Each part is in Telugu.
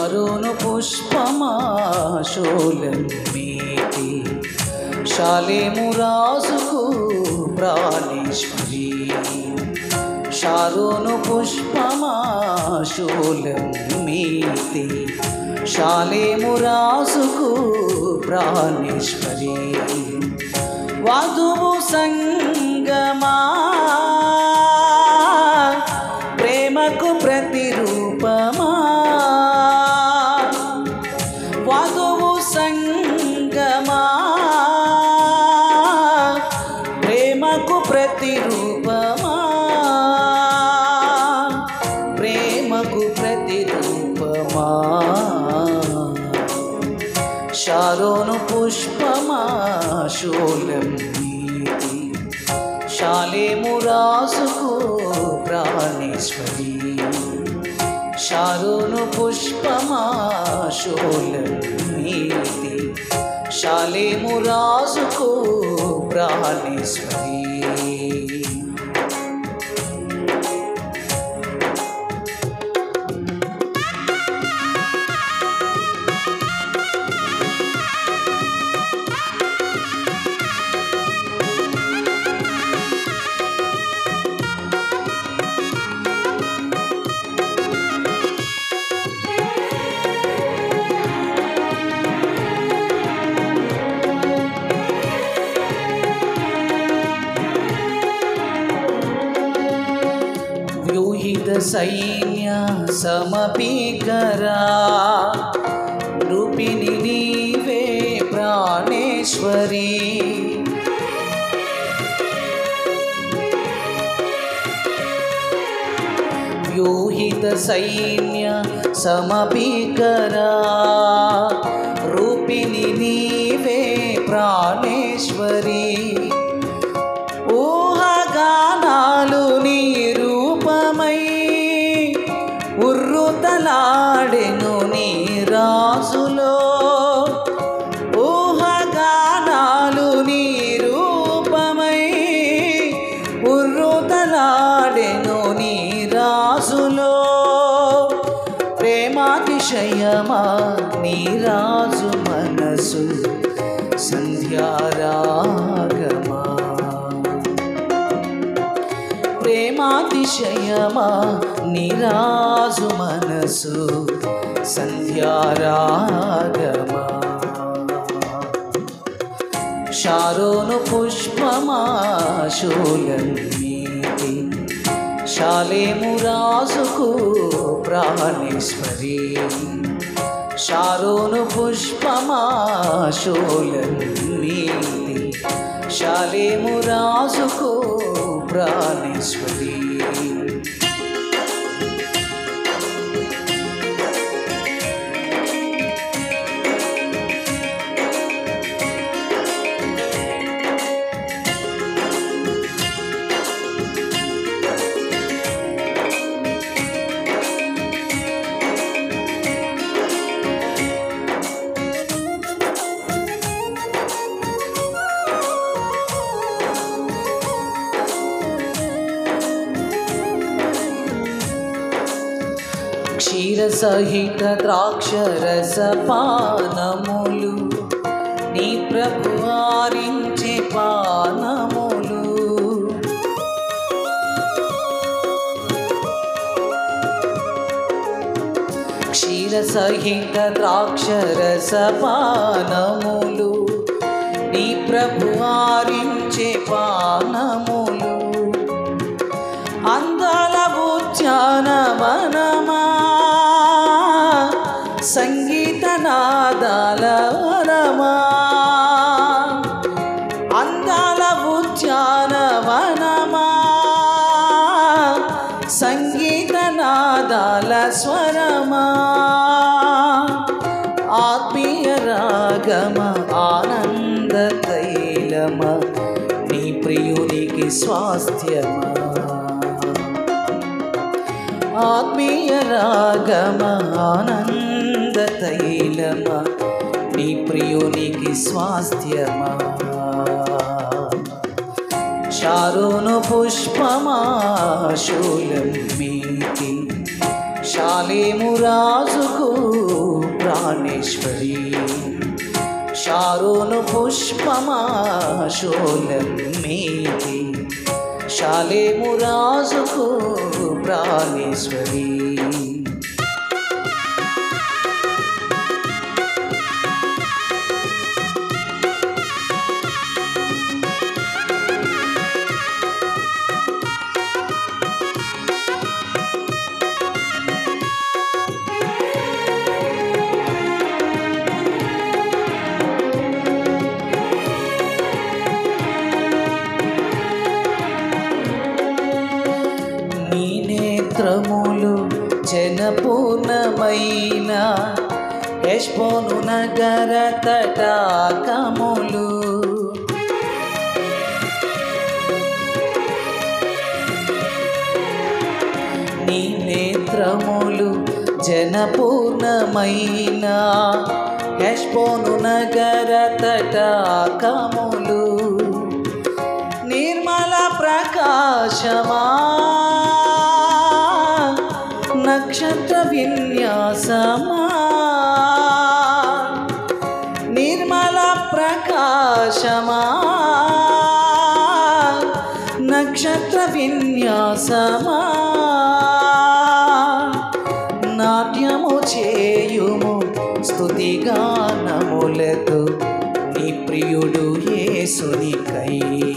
షారోను పుష్పమా శూలం మీటి షాలేము రాజుకు ప్రాణేశ్వరి షారోను పుష్పమా శూలం మీటి షాలేము రాజుకు ప్రాణేశ్వరి వధువు సంగమా ప్రేమకు ప్రతిరూపమా వధువు సంగమా ప్రేమకు ప్రతిరూపమా ప్రేమకు ప్రతిరూపమా షారోను పుష్పమా శూలం మీటి షాలేము రాజుకు ప్రాణేశ్వరి షారోను పుష్పమా శూలం మీటి షాలేము రాజుకు ప్రాణేశ్వరి వ్యూహిత సైన్య సమపీకరా రూపిణి నీవే ప్రాణేశ్వరి వ్యూహిత సైన్య సమపీకరా రూపిణి నీవే ప్రాణేశ్వరి ఊహగానాలు నీ రూపమై ఉర్రుతలాడెను నీ రాజులో ఊహగానాలు నీ రూపమై ఉర్రుతలాడెను నీ రాజులో ప్రేమాతిశయమా నీ రాజు మనసు సంధ్యారాగమా ప్రేమాతిశయమా నీ రాజు మనసు సంధ్యారాగమా షారోను పుష్పమా శూలం మీటి షాలేము రాజుకు ప్రాణేశ్వరి షారోను పుష్పమా శూలం మీటి షాలేము రాజుకు ప్రాణేశ్వరి క్షీరసహిత ద్రాక్షరస పానములు నీ ప్రభు ఆరించే పానములు క్షీరసహిత ద్రాక్షరస పానములు నీ ప్రభు ఆరించే పానములు అందాల ఉద్యానవనమా సంగీత నాదాల వనమా అందాల ఉద్యానవనమా సంగీత నాదాల స్వరమా ఆత్మీయ రాగమ ఆనంద తైలమ నీ ప్రియునికి స్వాస్థ్యమా ఆత్మీయ రాగమ ఆనంద తైలమ నీ ప్రియునికి స్వాస్థ్యమా షారోను పుష్పమా శూలం మీటి షాలేము రాజుకు ప్రాణేశ్వరి షారోను పుష్పమా శూలం మీది షాలేము రాజుకు ప్రాణేశ్వరి నేత్రములు జనపూర్ణమైన హెష్బోను నగర తటాకములు నీ నేత్రములు జనపూర్ణమైన హెష్బోను నగర తటాకములు నిర్మల ప్రకాశమా నక్షత్ర విన్యాసమా నిర్మల ప్రకాశమా నక్షత్ర విన్యాసమా నాట్యము చేయుము స్తుతిగానములతో నీ ప్రియుడు యేసునికై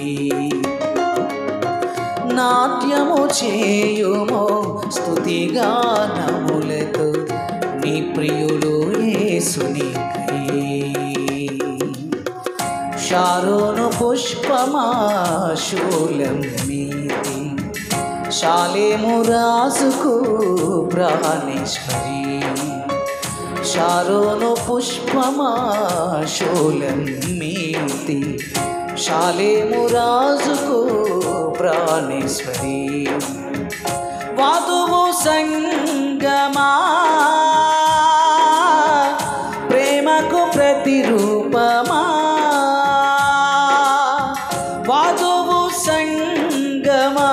నాట్యము చేయుము స్తుతిగానములతో నీ ప్రియుడు యేసునికై షారోను పుష్పమా శూలం మీది షాలేము రాజుకు ప్రాణేశ్వరి షారోను పుష్పమా శూలం మీది షాలేము రాజుకు ప్రాణేశ్వరి వధువు సంగమా ప్రేమకు ప్రతిరూపమా వధువు సంగమా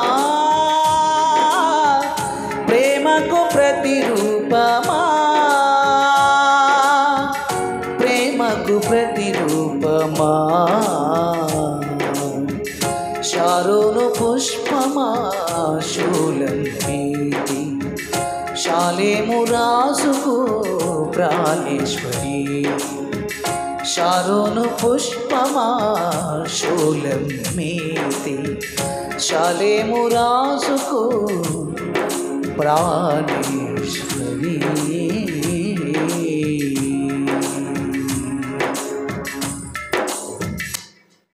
ప్రేమకు ప్రతిరూపమా ప్రేమకు ప్రతిరూపమా షారోను పుష్పమా శూలం మీది షాలేము రాజుకు ప్రాణేశ్వరి షారోను పుష్పమా శూలం మీది షాలేము రాజుకు ప్రాణేశ్వరి